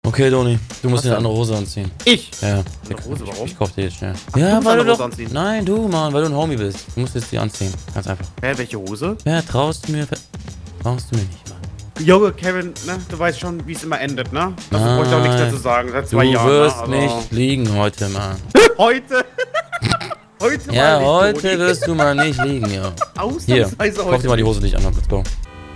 Okay, Doni, du musst dir eine andere Hose anziehen. Ich? Ja. Eine Hose, warum? Ich kauf dir jetzt schnell. Ach, Ja, du weil du musst eine doch... Hose anziehen. Nein, du, Mann, weil du ein Homie bist. Du musst jetzt die anziehen. Ganz einfach. Hä, welche Hose? Ja, traust du mir nicht, Mann. Junge, Kevin, ne? Du weißt schon, wie es immer endet, ne? Das brauche ich auch nichts dazu sagen. Seit 2 Jahren. Du wirst ne? nicht liegen heute, Mann. Heute? Heute Ja, mal nicht, heute Toni. wirst du mal nicht liegen, ja. Hier, Ausnahmsweise kauf heute. dir mal die Hose nicht an, let's go.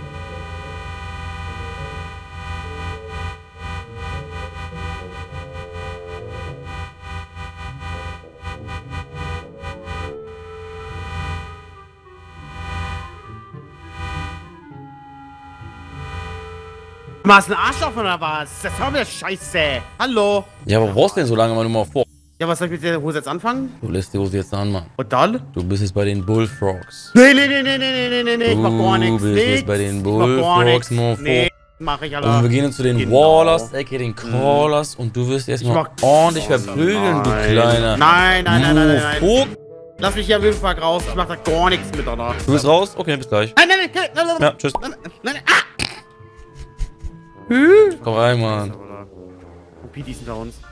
Machst du einen Arschloch oder was? Das war mir scheiße. Hallo. Ja, aber brauchst du denn so lange, mal nur mal vor? Ja, was soll ich mit der Hose jetzt anfangen? Du lässt die Hose jetzt an, Mann. Und dann? Du bist jetzt bei den Bullfrogs. Nee. Ich mach gar nichts. Du bist jetzt bei den Bullfrogs, Mofo. Nee, mach ich, Und Alter. wir gehen jetzt zu den Genau. Wallers, aka den Callers, und du wirst erstmal mach- ordentlich Oh, verprügeln, du nein. kleiner. Nein. Mofo. Lass mich hier am Wildpark raus. Ich mach da gar nichts mit, Alter. Du bist raus? Okay, bis gleich. Nein. Ja, tschüss. Nein. Komm rein, Mann. Wie die sind da uns.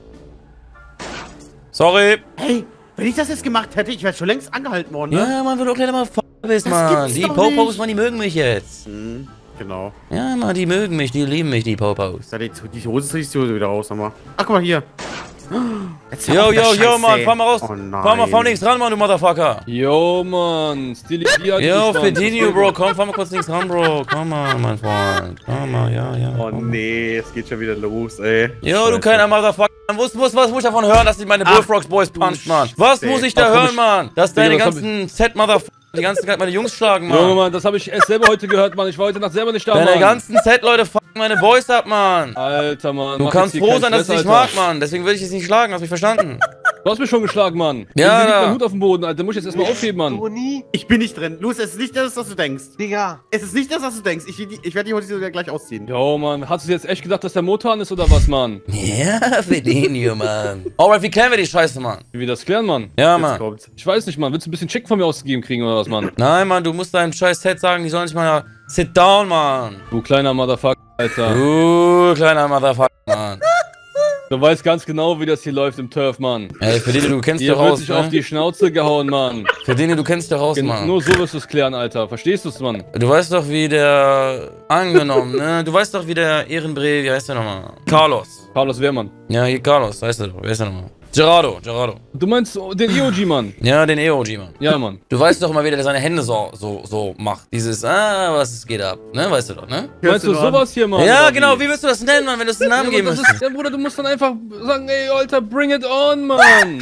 Sorry. Hey, wenn ich das jetzt gemacht hätte, ich wäre schon längst angehalten worden, ne? Ja, Mann, wenn du auch gleich mal voll bist, Das Mann. gibt's Die doch Popos, nicht. Mann, die mögen mich jetzt. Genau. Ja, Mann, die mögen mich, die lieben mich, die Popos. Ja, die Hose zieh ich die Hose wieder raus, nochmal. Ach, guck mal hier. Jetzt hör auf Yo, mit der yo, Mann, Scheiße. fahr mal raus. Oh nein. Fahr mal links ran, Mann, du Motherfucker. Yo, Mann. Stilisiert. Yo, Fedinho, Bro, komm, fahr mal kurz links ran, Bro. Komm mal, mein Freund. Komm mal, ja. Oh nee, es geht schon wieder los, ey. Yo, du kleiner Motherfucker. Was muss ich davon hören, dass die meine Bullfrogs Boys puncht, Mann? Was muss ich da hören, Mann? Dass deine Digga, ganzen Z-Motherfucker die ganze Zeit meine Jungs schlagen, Junge, Mann. Mann, das habe ich erst selber heute gehört, Mann. Ich war heute Nacht selber nicht da, Deine Mann. ganzen Z-Leute fucken meine Boys ab, Mann. Alter, Mann. Du mach kannst jetzt hier froh keinen sein, dass ich Stress, dich mag, Alter. Mann. Deswegen will ich dich nicht schlagen, hast du mich verstanden? Du hast mich schon geschlagen, Mann. Ja, Hier liegt da. mein Hut auf dem Boden, Alter. Den muss ich jetzt erstmal aufheben, Mann. Toni, Ich bin nicht drin. Luis, es ist nicht das, was du denkst. Digga. Es ist nicht das, was du denkst. Ich werde die Hose wieder gleich ausziehen. Jo, Mann. Hast du jetzt echt gedacht, dass der Motor an ist oder was, Mann? Ja, Fedinho, Mann. Alright, wie klären wir die Scheiße, Mann? Wie wir das klären, Mann? Ja, Jetzt Mann. kommt's. Ich weiß nicht, Mann. Willst du ein bisschen Check von mir ausgegeben kriegen oder was, Mann? Nein, Mann, du musst deinem scheiß Set sagen, die sollen nicht mal sit down, Mann. Du kleiner Motherfucker, Alter. Du kleiner Motherfucker, Mann. Du weißt ganz genau, wie das hier läuft im Turf, Mann. Ey, Fedinho, du kennst dich Hier doch wird aus, sich auf ne? die Schnauze gehauen, Mann. Fedinho, du kennst dich doch aus, Mann. Nur so wirst du es klären, Alter. Verstehst du es, Mann? Du weißt doch, wie der... Angenommen, ne? Du weißt doch, wie der Ehrenbree... Wie heißt der nochmal? Carlos. Carlos Wehrmann. Ja, hier Carlos, weißt du doch. Wer ist der nochmal? Gerardo. Du meinst den EOG, Mann? Ja, den EOG, Mann. Ja, Mann. Du weißt doch immer, wie der seine Hände so macht. Dieses, was geht ab, ne? Weißt du doch, ne? Meinst du sowas hier, Mann? Ja, oder genau. wie? Wie willst du das nennen, Mann, wenn du es einen Namen Ja, geben aber das müsstest? ist, ja, Bruder, du musst dann einfach sagen, ey, Alter, bring it on, Mann.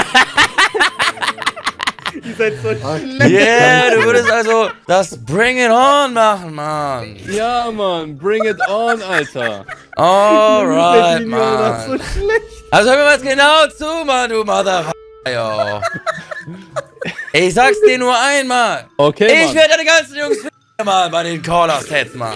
Ihr seid so schlecht. Yeah, du würdest also das Bring It On machen, Mann. Ja, Mann, bring it on, Alter. Alright, Das ist Mann. so schlecht. Also hör mir mal jetzt genau zu, Mann, du Motherfucker. Yo. Ich sag's dir nur einmal. Okay, Ich Mann. werde deine ganzen Jungs ficken, Mann, bei den Caller-Sets, Mann.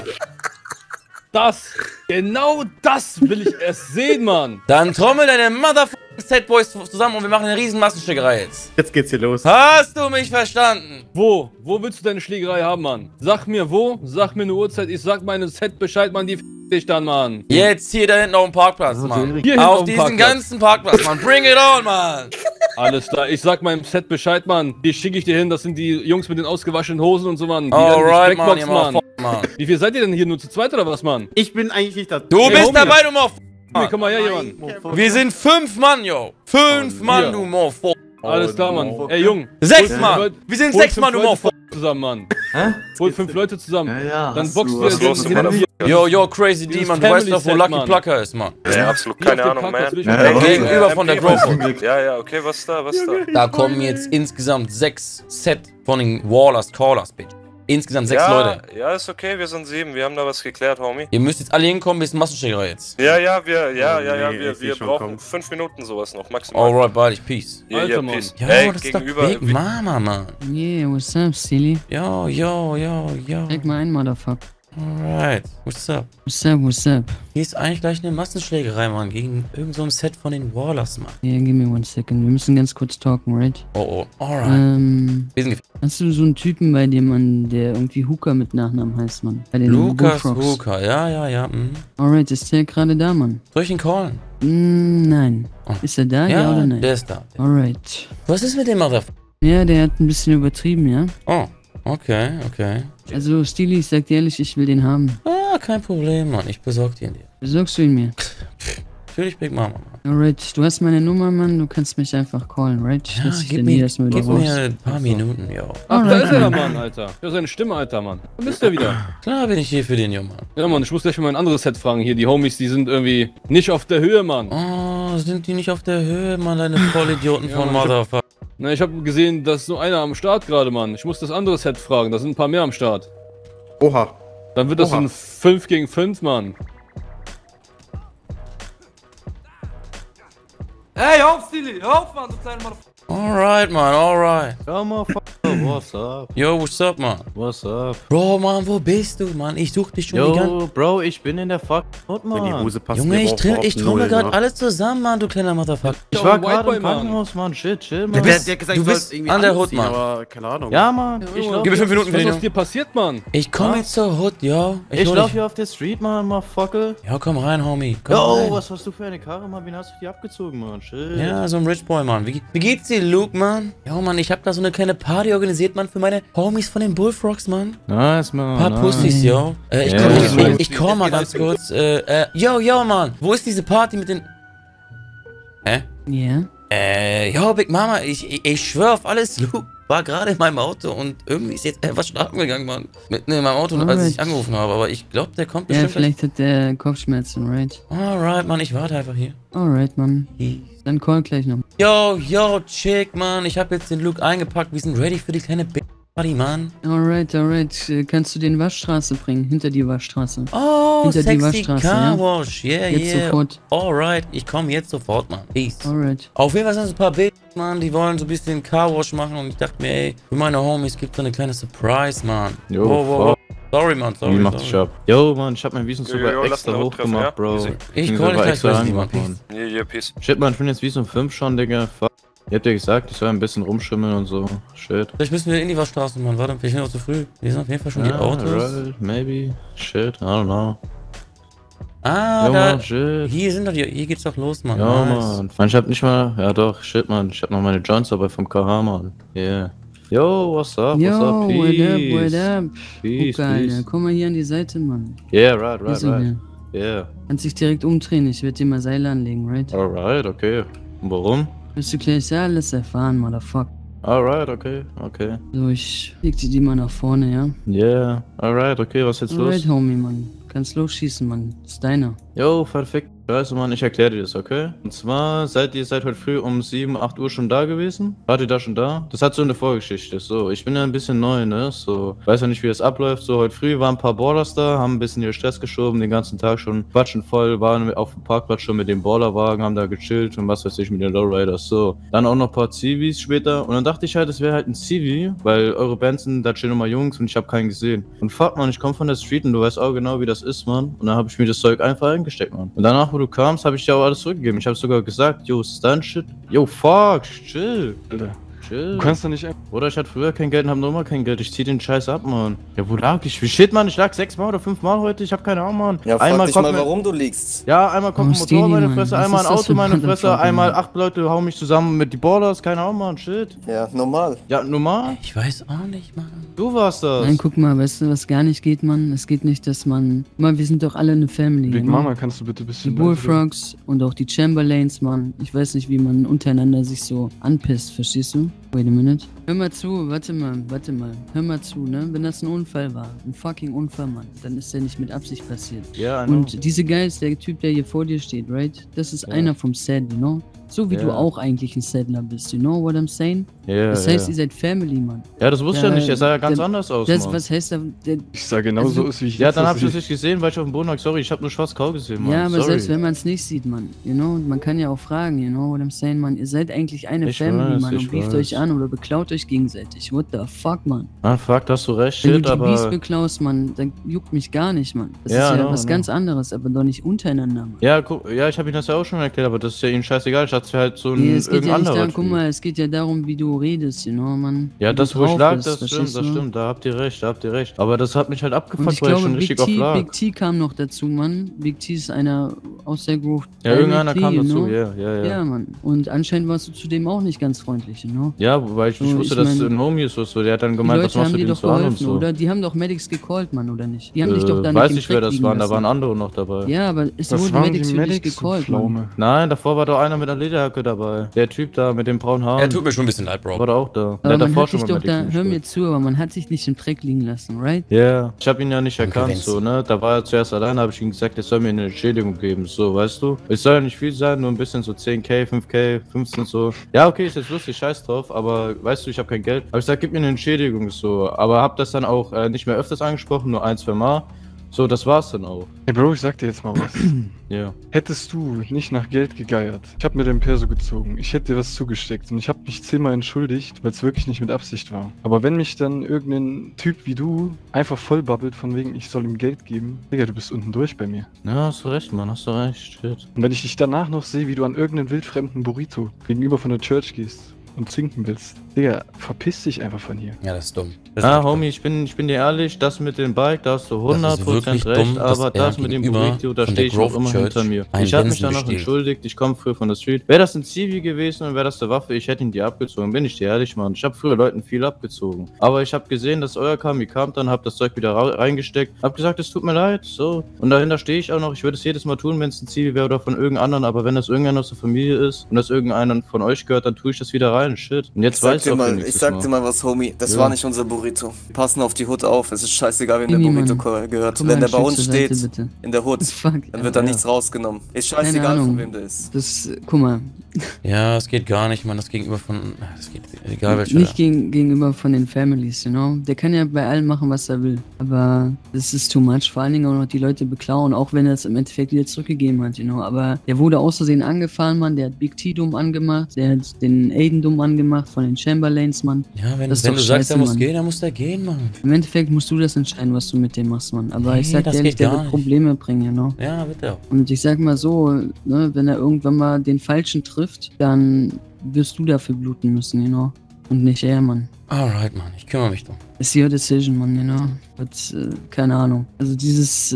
Genau das will ich erst sehen, Mann. Dann trommel deine Motherfucking Set-Boys zusammen und wir machen eine riesen Massenstickerei jetzt. Jetzt geht's hier los. Hast du mich verstanden? Wo? Wo willst du deine Schlägerei haben, Mann? Sag mir wo, sag mir eine Uhrzeit, ich sag meinem Set Bescheid, Mann, die dich dann, Mann. Jetzt hier da hinten auf dem Parkplatz, Mann. Hier hinten Auf dem diesen Parkplatz. ganzen Parkplatz, Mann. Bring it on, Mann. Alles klar, ich sag meinem Set Bescheid, Mann. Die schicke ich dir hin, das sind die Jungs mit den ausgewaschenen Hosen und so, Mann. Die Alright, Mann, ihr Mann. Mann. Wie viel seid ihr denn hier, nur zu zweit oder was, Mann? Ich bin eigentlich nicht da. Du Hey, bist Homie. dabei, du Moff. Hey, komm mal her, hier, Mann. Wir sind 5 Mann, yo. 5 Mann, ja. du Moff. Alles klar, Mann. Ey, Jung. 6 hol Mann. Leute- Wir sind hol 6 fünf Mann, du Leute Moff. zusammen, Mann. Hä? Hol 5 Leute zusammen. Ja, Dann hast boxt du- ihr hast du was den gemacht? Yo, Crazy D, Dieses Mann. Du weißt Family doch, wo Set, Lucky Mann. Plucker ist, Mann. Ja, absolut Hier auf keine dem Ahnung, Parkplatz man. will ich Ja, mal- ja, okay. Gegenüber von der Grove. Ja, okay, was da? Da kommen jetzt insgesamt 6 Set von den Wallers, Callers, bitch. Insgesamt 6 Leute. Ja, ist okay, wir sind 7, wir haben da was geklärt, Homie. Ihr müsst jetzt alle hinkommen, bis Massenschlägerei jetzt. Wir ich schon brauchen kommen. 5 Minuten sowas noch, maximal. Alright, bald, Peace. Hier, Alter, Mann. peace. Yo, Ey, das ist doch gegenüber. Big Mama, Mann. Yeah, what's up, silly? Yo. Check mal ein, Motherfucker. Alright, what's up? What's up, what's up? Hier ist eigentlich gleich eine Massenschlägerei, Mann, gegen irgend so ein Set von den Wallers, Mann. Yeah, give me 1 second. Wir müssen ganz kurz talken, right? Oh, alright. Wir sind Hast du so einen Typen bei dir, Mann, der irgendwie Hooker mit Nachnamen heißt, Mann? Bei den Lukas Bullfrogs. Hooker, ja. Alright, ist der gerade da, Mann? Soll ich ihn callen? Nein. Oh. Ist er da, ja oder nein? Der ist da. Alright. Was ist mit dem Motherfucker? Ja, der hat ein bisschen übertrieben, ja? Oh, okay. Also, Steely, ich sag dir ehrlich, ich will den haben. Ah, kein Problem, Mann. Ich besorg dir. Besorgst du ihn mir? Natürlich Big Mama, Mann. Alright, du hast meine Nummer, Mann, du kannst mich einfach callen, right? Ja, Lass dich gib dann nie mir erstmal wieder raus. ein paar Minuten, yo. Ach, da ist er, der Mann. Mann, Alter. Ja, seine Stimme, Alter, Mann. Da bist du wieder. Klar bin ich hier für den Jungen, Mann. Ja, Mann, ich muss gleich mal ein anderes Set fragen. Hier, die Homies, die sind irgendwie nicht auf der Höhe, Mann. Oh, sind die nicht auf der Höhe, Mann, deine Vollidioten Ja, von Mann, Motherfucker. Na, ich habe gesehen, da ist nur einer am Start gerade, Mann. Ich muss das andere Set fragen. Da sind ein paar mehr am Start. Oha. Dann wird das Oha. ein 5 gegen 5, Mann. Ey, hör auf, Steely! Hör auf, Mann, du kleiner Motherfucker! Alright, Mann, alright. Ja, motherfucker, what's up? Yo, what's up, Mann? What's up? Bro, Mann, wo bist du, Mann? Ich such dich schon die ganze... Yo, Bro, ich bin in der fucking Hut, Wenn die Mann. Hose passt, Junge, mir ich überhaupt trommel null, gerade ne? alles zusammen, Mann, du kleiner Motherfucker. Ich war White gerade Boy, im Mann. Krankenhaus, Mann. Shit, chill, Du Mann. bist- Der hat gesagt, du ich soll bist irgendwie an der anziehen, Hut, Mann. aber keine Ahnung. Ja, Mann. Ja, Ich Junge, lauf Gib mir 5 Minuten, Was ist Junge. aus dir passiert, Mann? Ich komm Was? jetzt zur Hood, yo. Ich hol lauf dich. hier auf der Street, Mann, motherfucker. Ja, komm rein, Homie. Komm Yo, rein. was hast du für eine Karre, Mann? Wen hast du die abgezogen, Mann? Shit. Ja, so ein Rich Boy, Mann. Wie geht's dir, Luke, Mann? Ja, Mann, ich hab da so eine kleine Party organisiert, Mann, für meine Homies von den Bullfrogs, Mann. Nice, Mann. Ein paar nice. Pussys, yo. Ich Ja, komm, ja. ich komm mal ganz kurz. Yo, Mann. Wo ist diese Party mit den... Hä? Ja? Yo, Big Mama, ich schwör auf alles, Luke war gerade in meinem Auto und irgendwie ist jetzt etwas schlafen gegangen, Mann. Mitten in meinem Auto, als Alright. ich angerufen habe, aber ich glaube, der kommt Ja, bestimmt vielleicht hat der Kopfschmerzen, right? gleich. Alright, Mann, ich warte einfach hier. Alright, Mann. Dann call gleich noch. Yo, Chick, Mann, ich habe jetzt den Luke eingepackt, wir sind ready für die kleine Big Party, Mann. Alright. Kannst du den Waschstraße bringen? Hinter die Waschstraße. Oh, Hinter die sexy Waschstraße, Car ja? Wash, yeah, Jetzt yeah. sofort. Alright, ich komme jetzt sofort, Mann. Peace. Alright. Auf jeden Fall sind so ein paar Bilder, Mann, die wollen so ein bisschen Car Wash machen und ich dachte mir, ey, für meine Homies gibt es eine kleine Surprise, Mann. Jo, Wow. Sorry, Mann, sorry. Wie macht dich ab? Yo, Mann, ich hab mein Visum Jo, sogar jo, lass extra den hoch hochtreffen, gemacht, ja? Bro. Easy. Ich Bin call sogar dich extra gleich, Mann. angemacht, Mann. Hier, peace. Shit, Mann, ich bin jetzt Visum 5 schon, Digga. Fuck. Ihr habt ja gesagt, ich soll ein bisschen rumschimmeln und so. Shit. Vielleicht müssen wir in die Waschstraße, Mann. Warte, wir sind noch zu früh. Hier sind auf jeden Fall schon die Autos. Right, maybe. Shit, I don't know. Ah, Yo, da. Mann, shit. Hier geht's doch los, Mann. Ja, Nice. Mann. Mann, ich hab nicht mal. Ja, doch, shit, Mann. Ich hab noch meine Joints dabei vom KH, Mann. Yeah. Yo, what's up? Yo, What's up? what up? Peace, Hooker, Alter. peace. Komm mal hier an die Seite, Mann. Yeah, right, Hier right, sind right. wir. Yeah. Kannst dich direkt umdrehen, ich werde dir mal Seile anlegen, right? Alright, okay. Und warum? Wirst du gleich alles erfahren, Motherfucker. Alright, okay, okay. So, ich leg dir die mal nach vorne, ja? Yeah, alright, okay, was ist jetzt Alright, los? Homie, Mann. Kannst losschießen, Mann. Ist deiner. Yo, perfekt. Scheiße, Mann, ich erkläre dir das, okay? Und zwar seid ihr seit heute früh um 7, 8 Uhr schon da gewesen? Wart ihr da schon da? Das hat so eine Vorgeschichte. So, ich bin ja ein bisschen neu, ne? So, weiß ja nicht, wie das abläuft. So, heute früh waren ein paar Ballers da, haben ein bisschen ihr Stress geschoben, den ganzen Tag schon quatschen voll, waren auf dem Parkplatz schon mit dem Ballerwagen, haben da gechillt und was weiß ich mit den Lowriders. So, dann auch noch ein paar Zivis später. Und dann dachte ich halt, es wäre halt ein Zivi, weil eure Bands sind, da chillen immer Jungs und ich habe keinen gesehen. Und fuck, Mann, ich komme von der Street und du weißt auch genau, wie das ist, Mann. Und dann habe ich mir das Zeug einfach eingesteckt, Mann. Und danach, wo du kamst, habe ich dir auch alles zurückgegeben. Ich habe sogar gesagt, yo, Stunt-Shit. Yo, fuck, chill. Chill. Du kannst doch nicht einfach. Oder ich hatte früher kein Geld und hab noch immer kein Geld. Ich zieh den Scheiß ab, Mann. Ja, wo lag ich? Wie shit, Mann? Ich lag 6 Mal oder 5 Mal heute. Ich hab keine Ahnung, Mann. Ja, frag einmal dich kommt mal, mir- warum du liegst. Ja, einmal kommt ein Stevie, Motor in meine Mann. Fresse, Was einmal ist ein das Auto für in ein meine Fresse, Motherfucker, einmal Mann? 8 Leute hauen mich zusammen mit die Ballers. Keine Ahnung, Mann. Shit. Ja, normal. Ja, normal. Ich weiß auch nicht, Mann. Du warst das. Nein, guck mal, weißt du, was gar nicht geht, Mann? Es geht nicht, dass man... Guck mal, wir sind doch alle eine Family, Big ne? Mama, kannst du bitte ein Die bisschen. Bullfrogs und auch die Chamberlains, Mann. Ich weiß nicht, wie man untereinander sich so anpisst, verstehst du? Wait a minute. Hör mal zu, warte mal. Hör mal zu, ne? Wenn das ein Unfall war, ein fucking Unfall, Mann, dann ist der nicht mit Absicht passiert. Ja, I know. Und diese Guys, der Typ, der hier vor dir steht, right? Das ist Ja. einer vom Set, you know? So wie Ja. du auch eigentlich ein Settler bist, you know what I'm saying? Ja, Das heißt, ihr seid Family, Mann. ja, das wusste ich ja nicht. Der sah ja ganz der- anders aus, Das, Mann. was heißt da? Ich sag genau Also- so ist, wie ich Ja, jetzt dann das hab ich das sehe. nicht gesehen, weil ich auf dem Boden lag. Sorry, ich hab nur schwarz-grau gesehen, Mann. Ja, aber Sorry. selbst wenn man es nicht sieht, Mann, you know, man kann ja auch fragen, you know what I'm saying, Mann, ihr seid eigentlich eine Ich Family, weiß, Mann, ich und beeft weiß. euch an oder beklaut euch gegenseitig. What the fuck, Mann? Ah, fuck, hast du recht, Wenn shit, du die Beast aber... beklaust, Mann, dann juckt mich gar nicht, Mann. Das Ja, ist ja no, was no. ganz anderes, aber doch nicht untereinander, Mann. Ja, guck, ja, ich habe Ihnen das ja auch schon erklärt, aber das ist ja Ihnen scheißegal. Ich hatte halt so ein Nee, es geht ja nicht anderer darum, guck Typ. mal, es geht ja darum, wie du redest, Mann. Ja, Wie das, du wo ich drauf lag, bist, das stimmt, verstehst das du? stimmt. Da habt ihr recht. Aber das hat mich halt Und abgefuckt, ich weil ich glaube, schon richtig oft lag. Big T kam noch dazu, Mann. Big T ist einer aus der Grove. Ja, irgendeiner kam dazu, ja. ja. Ja, Mann. Und anscheinend warst du zudem auch nicht ganz freundlich, Ja, weil ich nicht So, wusste, ich dass es mein, ein Homie ist, so. Der hat dann Die gemeint, was Leute machst haben du dir denn doch so an und geholfen, so. oder? Die haben doch Medics gecallt, Mann, oder nicht? Die haben dich doch da weiß nicht nicht, wer das liegen waren, da lassen. waren andere noch dabei. Ja, aber es Das wurden waren Medics die für dich Medics, gecallt, du Mann. Pflaume. Nein, davor war doch einer mit einer Lederjacke dabei. Der Typ da mit den braunen Haaren. Er tut mir schon ein bisschen leid, Bro. war da auch da. Der Aber hat man davor hat schon dich mal doch da, Medics hör mir gespielt. zu, aber man hat sich nicht im Dreck liegen lassen, right? Ja, ich hab ihn ja nicht Danke, erkannt, Vinci. so, ne? Da war er zuerst alleine, habe ich ihm gesagt, er soll mir eine Entschädigung geben, so, weißt du? Es soll ja nicht viel sein, nur ein bisschen so 10k, 5k, 15 so. Ja, okay, ist jetzt lustig, scheiß drauf, aber weißt du, ich habe kein Geld. Aber ich sag, gib mir eine Entschädigung, so. Aber hab das dann auch nicht mehr öfters angesprochen, nur 1-2 Mal. So, das war's dann auch. Hey Bro, ich sag dir jetzt mal was. Ja. Hättest du nicht nach Geld gegeiert, ich hab mir den Perso gezogen, ich hätte dir was zugesteckt und ich hab mich 10-mal entschuldigt, weil es wirklich nicht mit Absicht war. Aber wenn mich dann irgendein Typ wie du einfach vollbabbelt von wegen, ich soll ihm Geld geben, Digga, du bist unten durch bei mir. Ja, hast du recht, Mann, hast du recht, shit. Und wenn ich dich danach noch sehe, wie du an irgendeinen wildfremden Burrito gegenüber von der Church gehst und zinken willst, Digga, verpiss dich einfach von hier. Ja, das ist dumm. Das ist Ah, echt Homie, ich bin dir ehrlich, das mit dem Bike, da hast du Das ist 100% wirklich recht, dumm, dass aber er das mit dem gegenüber Burrito, da von stehe der ich noch Grove immer Church hinter mir. einen Ich habe mich Benson danach bestiehlt. entschuldigt, ich komme früher von der Street. Wäre das ein Zivi gewesen und wäre das eine Waffe, ich hätte ihn dir abgezogen, bin ich dir ehrlich, Mann. Ich habe früher Leuten viel abgezogen. Aber ich habe gesehen, dass euer Kami kam, dann hab das Zeug wieder reingesteckt, hab gesagt, es tut mir leid, so. Und dahinter stehe ich auch noch, ich würde es jedes Mal tun, wenn es ein Zivi wäre oder von irgendeinem anderen, aber wenn das irgendeiner aus der Familie ist und das irgendeiner von euch gehört, dann tue ich das wieder rein, shit. Und jetzt weiß ich auch Ich sag dir mal was, Homie. Das Ja. war nicht unser Burrito. Wir passen auf die Hut auf. Es ist scheißegal, wem der Irgendwie, Burrito Mann. gehört. Komm Wenn mal der bei ein uns Stück zur Seite, steht, bitte. in der Hut, Fuck. dann wird da nichts rausgenommen. Ist scheißegal, Ahnung. von wem der ist. Das, guck mal, Ja, es geht gar nicht, Mann. Das gegenüber von. Das geht egal welcher. nicht gegenüber von den Families, Der kann ja bei allen machen, was er will. Aber das ist too much. Vor allen Dingen auch noch die Leute beklauen, auch wenn er es im Endeffekt wieder zurückgegeben hat, Aber der wurde aus Versehen angefahren, Mann. Der hat Big T dumm angemacht. Der hat den Aiden dumm angemacht von den Chamberlains, Mann. Ja, wenn Das ist du doch sagst, scheiße, er muss Mann. gehen, dann muss der gehen, Mann. Im Endeffekt musst du das entscheiden, was du mit dem machst, Mann. Aber Nee, ich sag das dir ehrlich, geht der gar wird nicht. Probleme bringen, Ja, bitte. Und ich sag mal so, wenn er irgendwann mal den Falschen trifft, dann wirst du dafür bluten müssen, Und nicht er, Mann. Alright, Mann. Ich kümmere mich drum. It's your decision, Mann, keine Ahnung. Also dieses,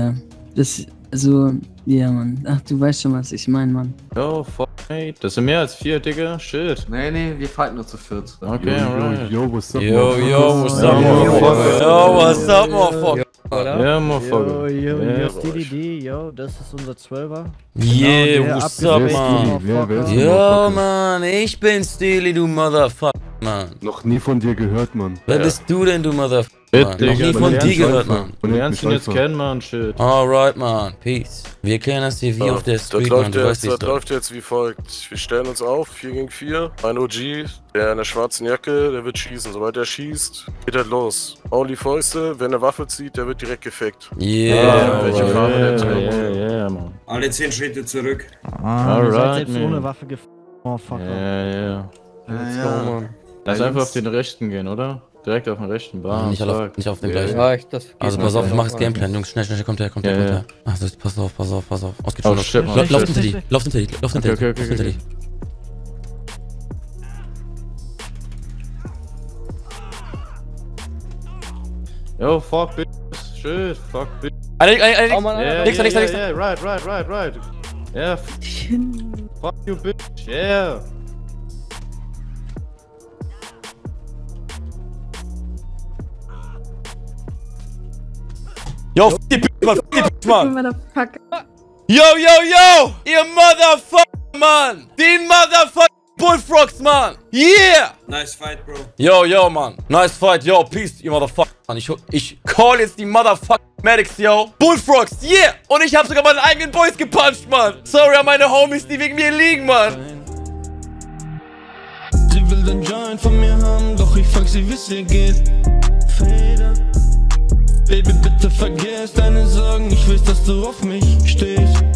Mann. Ach, du weißt schon, was ich meine, Mann. Yo, fuck, mate. Das sind mehr als 4, Digga, shit. Nee, wir fighten nur zu viert. Okay, alright. Yo, what's up? Yo, what's up, motherfucker? Yo, what's up, motherfucker? Ja, motherfucker. Ja. DDD, das ist unser 12er. Yeah, what's up, man? Wer ist Yo, Mann, ich bin Steely, du Motherfucker, Mann. Noch nie von dir gehört, Mann. Wer bist du denn, du Motherfucker? Mann? Bitte, Noch nie von dir gehört, Mann. Und du lernst ihn jetzt kennen, Mann, shit. Alright, Mann, peace. Wir kennen das hier wie auf der Street, Mann, du weißt Das nicht. läuft jetzt wie folgt. Wir stellen uns auf, 4 gegen 4. Ein OG, der in der schwarzen Jacke, der wird schießen. Sobald er schießt, geht er los. Only Fäuste, wenn er Waffe zieht, der wird direkt gefickt. Yeah, welche Farbe der Yeah, Mann. Alle 10 Schritte zurück. Ihr seid Alright, selbst ohne man. Waffe Oh, fuck. Ja. Let's go, Mann. Lass einfach auf den rechten gehen, oder? Direkt auf den rechten Bahn. nicht auf den gleichen. Ja, Also pass auf, ich mach jetzt Gameplan, Jungs, schnell, kommt her. Ja. Also pass auf. Ausgeht Oh, schon. shit, Mann. Lauf hinter die, lauf hinter die. Okay. Yo, fuck, bitch. Shit, fuck, bitch. Oh Mann, Yeah, nächster. yeah, right. Yeah, fuck you, bitch. Yeah. Yo, f die Bitch, Mann. Yo, ihr Motherfucker, Mann. Die Motherfucker Bullfrogs, Mann. Yeah. Nice fight, Bro. Yo, Mann. Nice fight, yo, peace, ihr Motherfucker, Mann. Ich call jetzt die Motherfucker Medics, yo. Bullfrogs, yeah. Und ich hab sogar meine eigenen Boys gepuncht, Mann. Sorry an meine Homies, die wegen mir liegen, Mann. Sie will den Joint von mir haben, doch ich frag sie, wie's ihr geht. Feder. Baby, bitte vergiss deine Sorgen, ich weiß, dass du auf mich stehst.